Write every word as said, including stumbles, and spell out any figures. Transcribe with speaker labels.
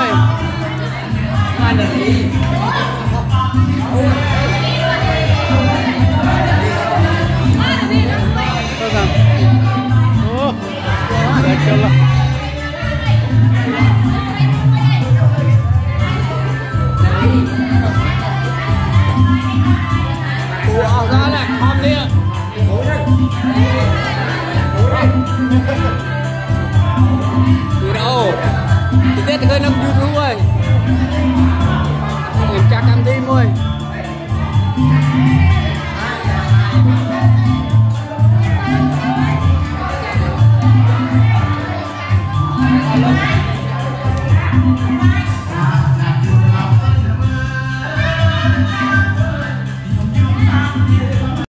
Speaker 1: ơi. Oh, Masya Ủa ra lại không đi ạ. Đi đâu? Thì tết thì nó vui thú ơi. Em chắc ăn đi thôi. Hãy subscribe cho kênh Ghiền Mì Gõ để không bỏ lỡ những video hấp dẫn.